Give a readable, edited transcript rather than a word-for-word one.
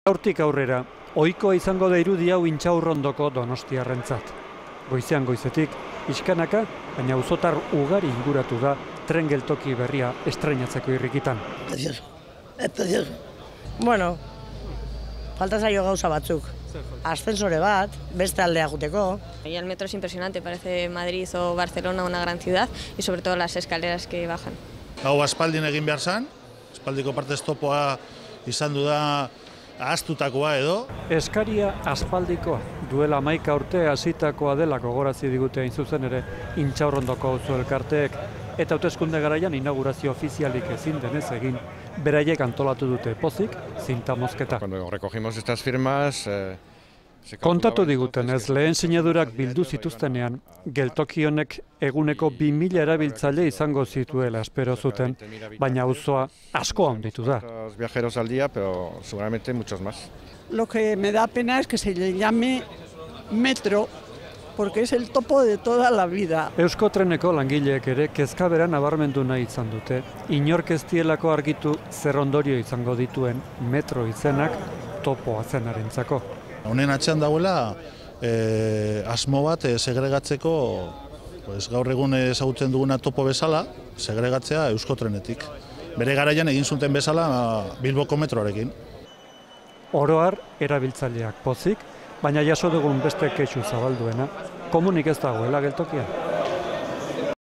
Hortik aurrera, ohikoa izango da irudi hau Intxaurrondoko donostiarrentzat. Goizean goizetik, iskanaka, baina auzotar ugari inguratu da tren geltoki berria estreinatzeko irrikitan. Precioso, es precioso. Bueno, falta zaio gauza batzuk. Ascensore bat, beste aldea juteko. Y el metro es impresionante, parece Madrid o Barcelona una gran ciudad y sobre todo las escaleras que bajan. Hau aspaldin egin behar zan, aspaldiko partez topoa izan du da ahaztutakoa edo. Eskaria aspaldikoa, duela 11 urte hasitakoa dela gogorazi digute hain zuzen ere Intxaurrondoko auzo elkarteek, eta hauteskunde garaian inaugurazio ofizialik ezin denez egin, beraiek antolatu dute pozik zinta mozketa. Cuando recogimos estas firmas, Kontatu digutenez, lehen sinadurak bildu zituztenean, geltoki honek eguneko 2000 erabiltzaile izango zituela espero zuten, baina auzoa asko handitu da. viajeros al día, pero seguramente muchos más. Lo que me da pena es que se le llame metro, porque es el topo de toda la vida. Euskotreneko langileek ere kezkabera nabarmendu nahi izan dute, inork ez dielako argitu zer ondorio izango dituen metro izenak topoa zenarentzako. Honen atzean dagoela asmo bat segregatzeko, gaur egun ezagutzen duguna topo bezala, segregatzea Euskotrenetik. Bere garaian egin zuten bezala Bilboko metroarekin. Oro har, erabiltzaileak pozik, baina jaso dugun beste kexu zabalduena, komunik ez dagoela geltokian.